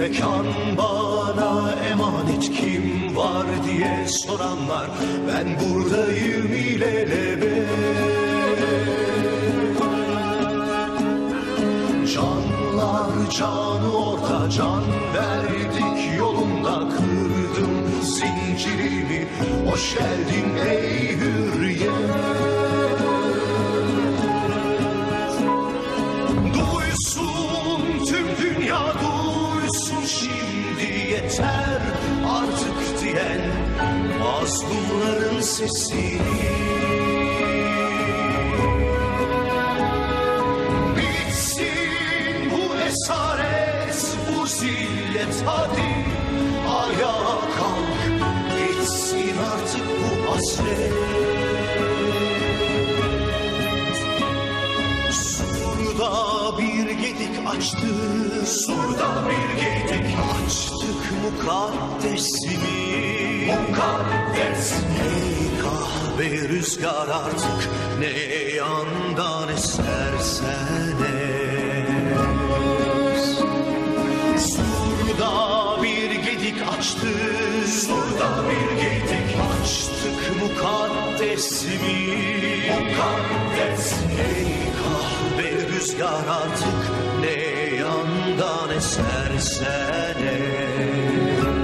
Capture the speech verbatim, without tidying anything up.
mekan bana emanet, kim var diye soranlar, ben buradayım ilelebet. Canlar canı orta, can verdik yolunda, kırdım zincirimi, hoş geldin ey hürriyet. Duysun tüm dünya, duysun şimdi, yeter artık diyen mazlumların sesini. Bitsin bu esaret, bu zillet, hadi ayağa kalk, bitsin artık bu hasret. Surda bir gedik açtı, surda bir gedik açtık mukaddesimi. Mukaddes. Ey kahve rüzgar artık ne yandan esersen es. Surda bir gedik açtı, surda bir gedik açtık mukaddesimi. Mukaddes. Ey kahve rüzgar artık ne yandan esersen es.